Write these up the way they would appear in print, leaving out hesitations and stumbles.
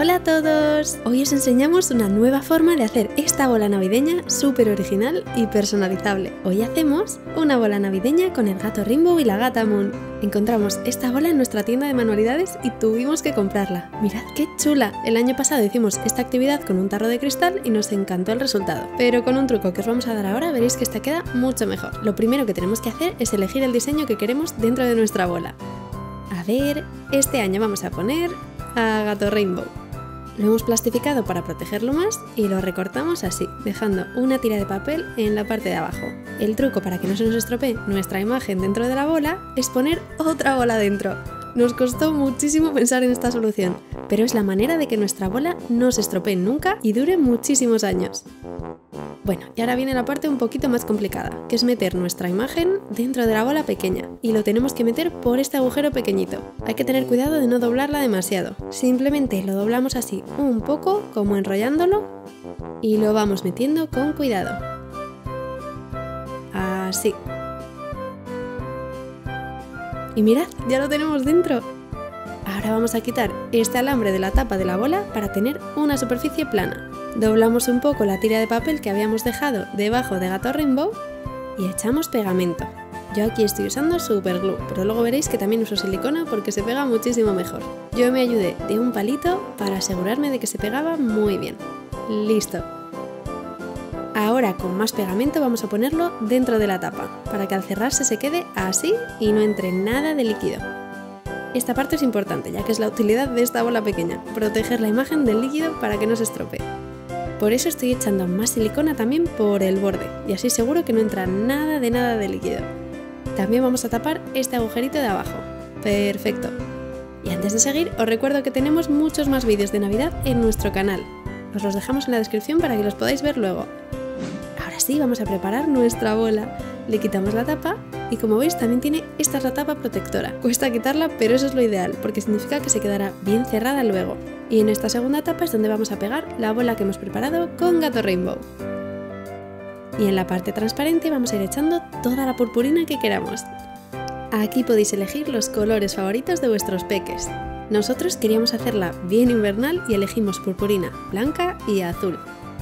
Hola a todos, hoy os enseñamos una nueva forma de hacer esta bola navideña súper original y personalizable. Hoy hacemos una bola navideña con el gato Rainbow y la gata Moon. Encontramos esta bola en nuestra tienda de manualidades y tuvimos que comprarla. Mirad qué chula, el año pasado hicimos esta actividad con un tarro de cristal y nos encantó el resultado. Pero con un truco que os vamos a dar ahora veréis que esta queda mucho mejor. Lo primero que tenemos que hacer es elegir el diseño que queremos dentro de nuestra bola. A ver, este año vamos a poner a gato Rainbow. Lo hemos plastificado para protegerlo más y lo recortamos así, dejando una tira de papel en la parte de abajo. El truco para que no se nos estropee nuestra imagen dentro de la bola es poner otra bola dentro. Nos costó muchísimo pensar en esta solución, pero es la manera de que nuestra bola no se estropee nunca y dure muchísimos años. Bueno, y ahora viene la parte un poquito más complicada, que es meter nuestra imagen dentro de la bola pequeña, y lo tenemos que meter por este agujero pequeñito. Hay que tener cuidado de no doblarla demasiado, simplemente lo doblamos así un poco, como enrollándolo, y lo vamos metiendo con cuidado. Así. Y mirad, ya lo tenemos dentro. Ahora vamos a quitar este alambre de la tapa de la bola para tener una superficie plana. Doblamos un poco la tira de papel que habíamos dejado debajo de gato Rainbow y echamos pegamento. Yo aquí estoy usando super glue, pero luego veréis que también uso silicona porque se pega muchísimo mejor. Yo me ayudé de un palito para asegurarme de que se pegaba muy bien. ¡Listo! Ahora con más pegamento vamos a ponerlo dentro de la tapa, para que al cerrarse se quede así y no entre nada de líquido. Esta parte es importante, ya que es la utilidad de esta bola pequeña, proteger la imagen del líquido para que no se estropee. Por eso estoy echando más silicona también por el borde, y así seguro que no entra nada de líquido. También vamos a tapar este agujerito de abajo. ¡Perfecto! Y antes de seguir, os recuerdo que tenemos muchos más vídeos de Navidad en nuestro canal. Os los dejamos en la descripción para que los podáis ver luego. Ahora sí, vamos a preparar nuestra bola. Le quitamos la tapa y como veis también tiene esta tapa protectora. Cuesta quitarla, pero eso es lo ideal, porque significa que se quedará bien cerrada luego. Y en esta segunda tapa es donde vamos a pegar la bola que hemos preparado con gato Rainbow. Y en la parte transparente vamos a ir echando toda la purpurina que queramos. Aquí podéis elegir los colores favoritos de vuestros peques. Nosotros queríamos hacerla bien invernal y elegimos purpurina blanca y azul.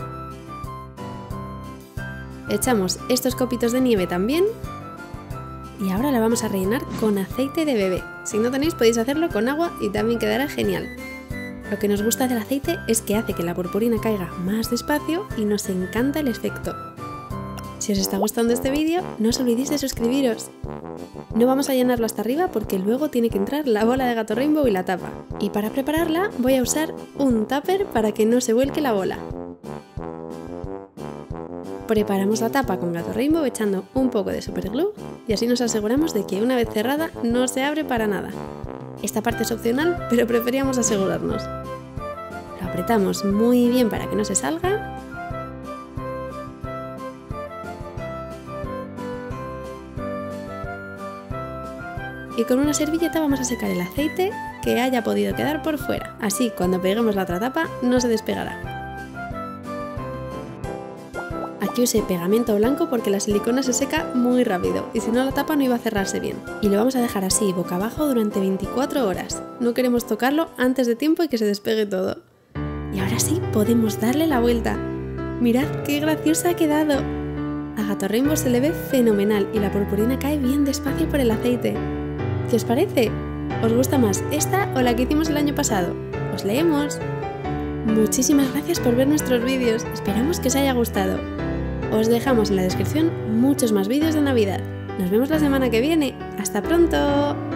Echamos estos copitos de nieve también y ahora la vamos a rellenar con aceite de bebé. Si no tenéis podéis hacerlo con agua y también quedará genial. Lo que nos gusta del aceite es que hace que la purpurina caiga más despacio y nos encanta el efecto. Si os está gustando este vídeo, no os olvidéis de suscribiros. No vamos a llenarlo hasta arriba porque luego tiene que entrar la bola de gato Rainbow y la tapa. Y para prepararla voy a usar un tupper para que no se vuelque la bola. Preparamos la tapa con gato Rainbow echando un poco de super glue y así nos aseguramos de que una vez cerrada no se abre para nada. Esta parte es opcional, pero preferíamos asegurarnos. Lo apretamos muy bien para que no se salga. Y con una servilleta vamos a secar el aceite que haya podido quedar por fuera. Así cuando peguemos la otra tapa no se despegará. Aquí usé pegamento blanco porque la silicona se seca muy rápido y si no la tapa no iba a cerrarse bien. Y lo vamos a dejar así boca abajo durante 24 horas. No queremos tocarlo antes de tiempo y que se despegue todo. Y ahora sí podemos darle la vuelta. Mirad qué graciosa ha quedado. A gato Rainbow se le ve fenomenal y la purpurina cae bien despacio por el aceite. ¿Qué os parece? ¿Os gusta más esta o la que hicimos el año pasado? ¡Os leemos! Muchísimas gracias por ver nuestros vídeos. Esperamos que os haya gustado. Os dejamos en la descripción muchos más vídeos de Navidad. Nos vemos la semana que viene. ¡Hasta pronto!